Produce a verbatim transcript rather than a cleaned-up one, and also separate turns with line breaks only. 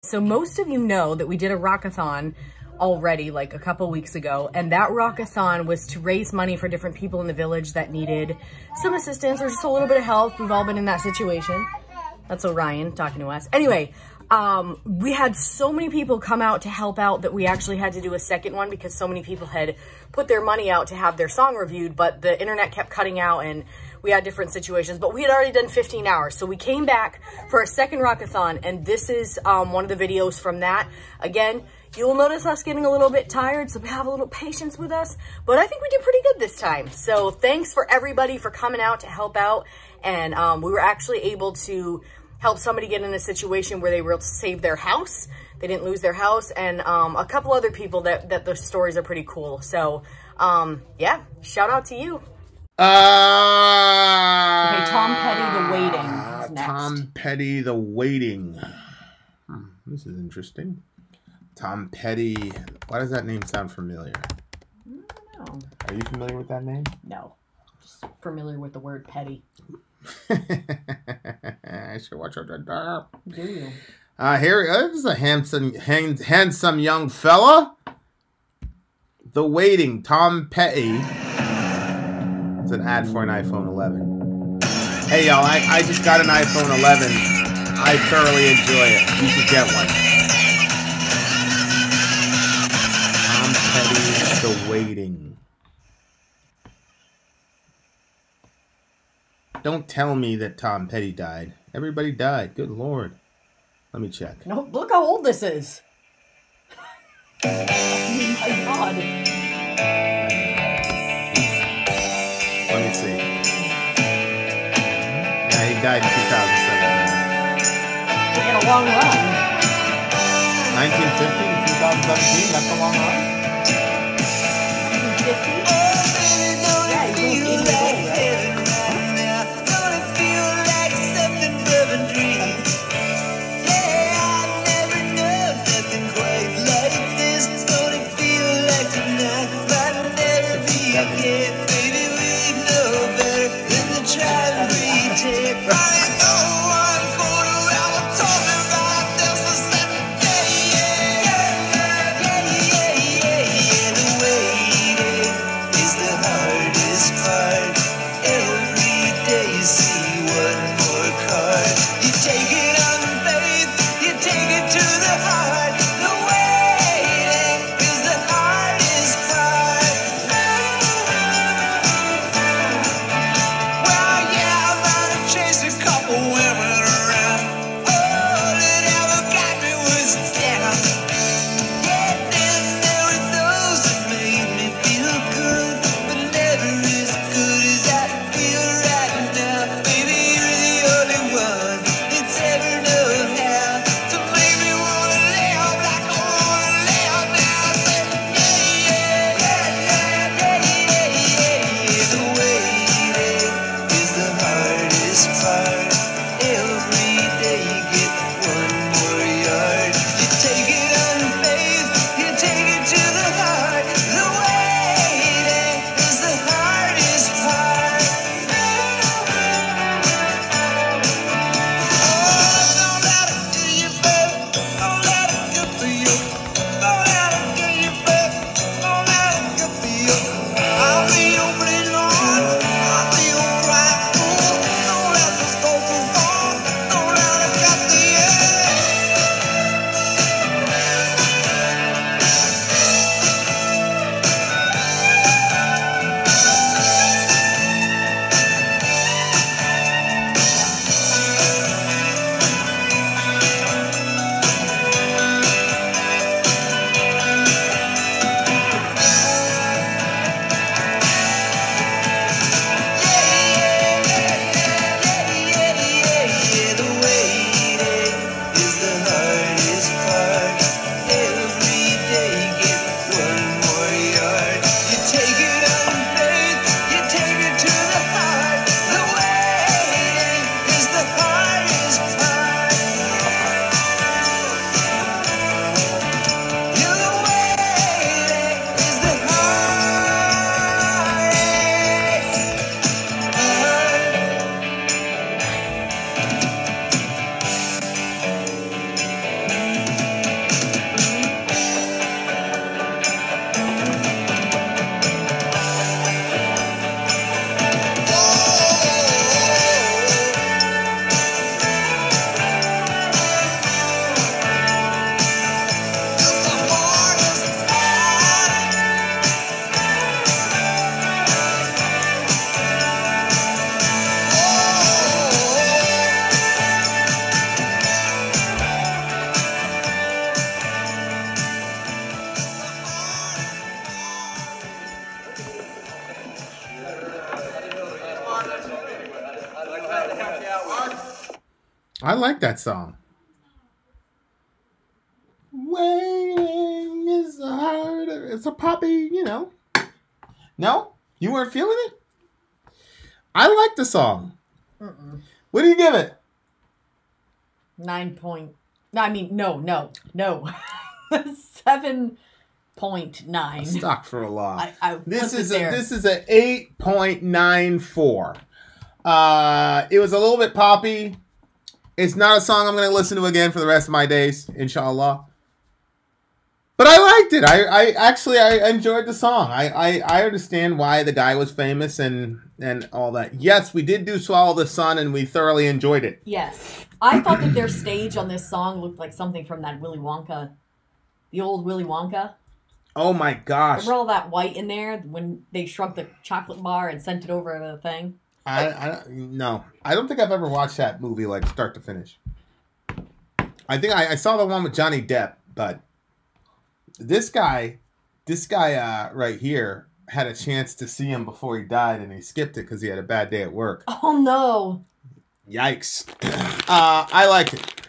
So most of you know that we did a rockathon already like a couple weeks ago, and that rockathon was to raise money for different people in the village that needed some assistance or just a little bit of help. We've all been in that situation. That's Orion talking to us. Anyway, um, we had so many people come out to help out that we actually had to do a second one because so many people had put their money out to have their song reviewed, but the internet kept cutting out and we had different situations, but we had already done fifteen hours. So we came back for a second rockathon, and this is um, one of the videos from that. Again, you'll notice us getting a little bit tired, so have a little patience with us, but I think we did pretty good this time. So thanks for everybody for coming out to help out, and um, we were actually able to help somebody get in a situation where they were able to save their house. They didn't lose their house, and um, a couple other people that, that those stories are pretty cool. So um, yeah, shout out to you.
Uh,
okay, Tom Petty, The Waiting is next.
Tom Petty, The Waiting. Hmm, this is interesting. Tom Petty. Why does that name sound familiar?
I don't know.
Are you familiar with that name?
No. Just familiar with the word petty.
I should watch out that.
Do you?
Uh, here, uh, this is a handsome, hand, handsome young fella. The Waiting, Tom Petty. It's an ad for an iPhone eleven. Hey, y'all, I, I just got an iPhone eleven. I thoroughly enjoy it. You should get one. Tom Petty, The Waiting. Don't tell me that Tom Petty died. Everybody died. Good Lord. Let me check.
No, look how old this is. Oh my God.
Let me see. Yeah, he died in two thousand seventeen.
He had a long run.
nineteen fifty to two thousand seventeen? That's a long run?
nineteen fifty? Yeah, he was eighty years old, right?
I like that song. Waiting is hard. It's a poppy, you know. No? You weren't feeling it? I like the song.
Mm-mm.
What do you give it?
Nine point. No, I mean, no, no, no. Seven point nine.
Stock for a loss.
I, I
this is a
there.
this is a eight point nine four. Uh, it was a little bit poppy. It's not a song I'm going to listen to again for the rest of my days, inshallah. But I liked it. I, I actually I enjoyed the song. I, I, I understand why the guy was famous and and all that. Yes, we did do Swallow the Sun, and we thoroughly enjoyed it.
Yes, I thought that their stage on this song looked like something from that Willy Wonka, the old Willy Wonka.
Oh my gosh!
Remember all that white in there when they shrunk the chocolate bar and sent it over the thing?
I, I no, I don't think I've ever watched that movie like start to finish. I think I, I saw the one with Johnny Depp, but this guy, this guy uh, right here had a chance to see him before he died, and he skipped it because he had a bad day at work.
Oh no!
Yikes! Uh, I like it.